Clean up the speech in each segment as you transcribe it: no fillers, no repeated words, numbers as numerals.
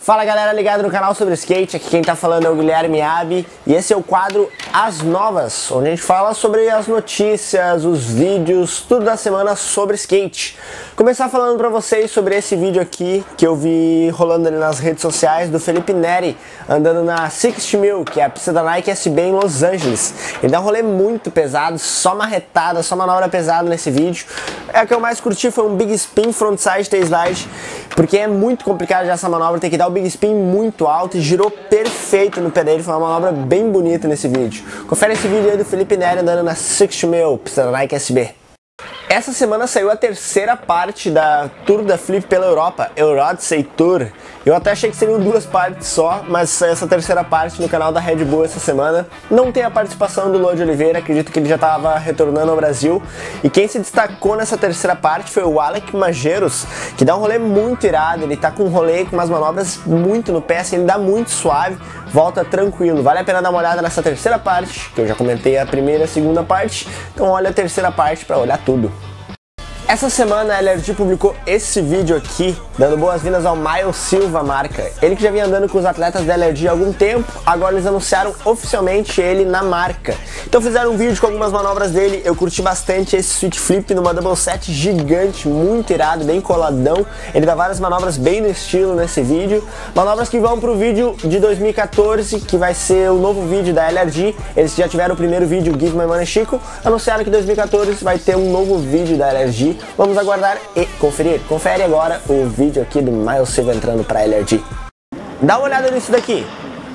Fala galera ligado no canal sobre skate, aqui quem tá falando é o Guilherme Abi e esse é o quadro As Novas, onde a gente fala sobre as notícias, os vídeos, tudo da semana sobre skate. Começar falando pra vocês sobre esse vídeo aqui que eu vi rolando ali nas redes sociais do Felipe Neri andando na 60.000, que é a pista da Nike SB em Los Angeles. Ele dá um rolê muito pesado, só marretada, só manobra pesada nesse vídeo. O que eu mais curti foi um Big Spin Frontside Tailslide, porque é muito complicado já essa manobra, tem que dar o Big Spin muito alto e girou perfeito no pé dele, foi uma manobra bem bonita nesse vídeo. Confere esse vídeo aí do Felipe Neri andando na 60.000, pista da Nike SB. Essa semana saiu a terceira parte da Tour da Flip pela Europa, Eurodsey Tour. Eu até achei que seriam duas partes só, mas saiu essa terceira parte no canal da Red Bull essa semana. Não tem a participação do Lodi Oliveira, acredito que ele já estava retornando ao Brasil. E quem se destacou nessa terceira parte foi o Alec Mageiros, que dá um rolê muito irado, ele tá com um rolê com umas manobras muito no pé, assim, ele dá muito suave, volta tranquilo. Vale a pena dar uma olhada nessa terceira parte, que eu já comentei a primeira e a segunda parte, então olha a terceira parte para olhar tudo. Essa semana a LRG publicou esse vídeo aqui, dando boas-vindas ao Miles Silva marca. Ele que já vinha andando com os atletas da LRG há algum tempo, agora eles anunciaram oficialmente ele na marca. Então fizeram um vídeo com algumas manobras dele, eu curti bastante esse switch flip numa double set gigante, muito irado, bem coladão. Ele dá várias manobras bem no estilo nesse vídeo. Manobras que vão pro vídeo de 2014, que vai ser o novo vídeo da LRG. Eles já tiveram o primeiro vídeo, Give My Money Chico, anunciaram que em 2014 vai ter um novo vídeo da LRG. Vamos aguardar e conferir. Confere agora o vídeo aqui do Miles Silva entrando para a LRG. Dá uma olhada nisso daqui.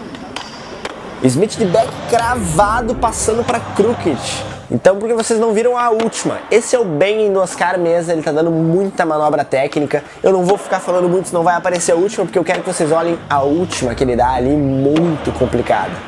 Smith de back cravado passando para crooked. Então, porque vocês não viram a última, esse é o Ben em Oscar Mesa, ele tá dando muita manobra técnica. Eu não vou ficar falando muito, senão vai aparecer a última, porque eu quero que vocês olhem a última que ele dá ali, muito complicada.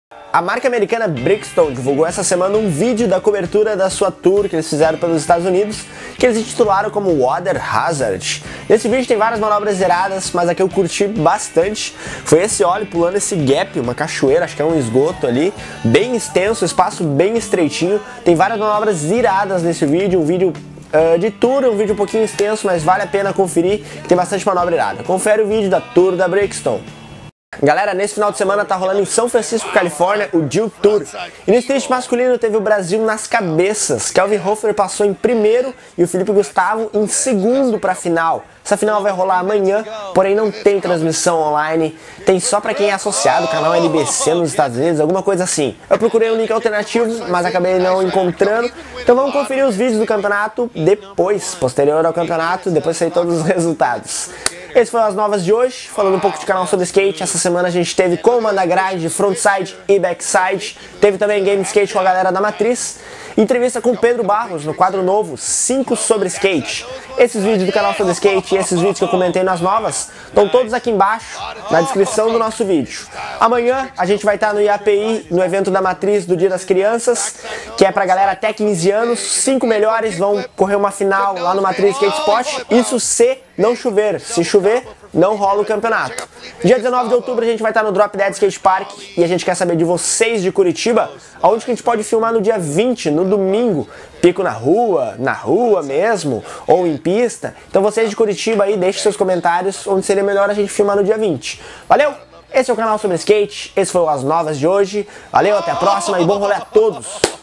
A marca americana Brixton divulgou essa semana um vídeo da cobertura da sua tour que eles fizeram pelos Estados Unidos, que eles intitularam como Water Hazard. Nesse vídeo tem várias manobras zeradas, mas a que eu curti bastante foi esse óleo pulando esse gap, uma cachoeira, acho que é um esgoto ali, bem extenso, espaço bem estreitinho. Tem várias manobras iradas nesse vídeo, um vídeo de tour, um vídeo um pouquinho extenso, mas vale a pena conferir, que tem bastante manobra irada. Confere o vídeo da tour da Brixton. Galera, nesse final de semana tá rolando em São Francisco, Califórnia, o Jill Tour. E no street masculino teve o Brasil nas cabeças. Kelvin Hofer passou em primeiro e o Felipe Gustavo em segundo para a final. Essa final vai rolar amanhã, porém não tem transmissão online, tem só para quem é associado, canal NBC nos Estados Unidos, alguma coisa assim. Eu procurei um link alternativo, mas acabei não encontrando, então vamos conferir os vídeos do campeonato depois, posterior ao campeonato, depois sair todos os resultados. Esse foram as novas de hoje, falando um pouco de canal sobre skate. Essa semana a gente teve comando da grade, frontside e backside, teve também game skate com a galera da Matriz, entrevista com Pedro Barros no quadro novo 5 sobre skate. Esses vídeos do canal sobre skate e esses vídeos que eu comentei nas novas estão todos aqui embaixo na descrição do nosso vídeo. Amanhã a gente vai estar no IAPI, no evento da Matriz do Dia das Crianças, que é pra galera até 15 anos, 5 melhores vão correr uma final lá no Matriz Skate Spot, isso se não chover, se chover não rola o campeonato. Dia 19 de outubro a gente vai estar no Drop Dead Skate Park e a gente quer saber de vocês de Curitiba, aonde que a gente pode filmar no dia 20, no domingo, pico na rua mesmo, ou em pista. Então vocês de Curitiba aí, deixem seus comentários onde seria melhor a gente filmar no dia 20. Valeu! Esse é o canal sobre skate, esse foi o As Novas de hoje. Valeu, até a próxima e bom rolê a todos!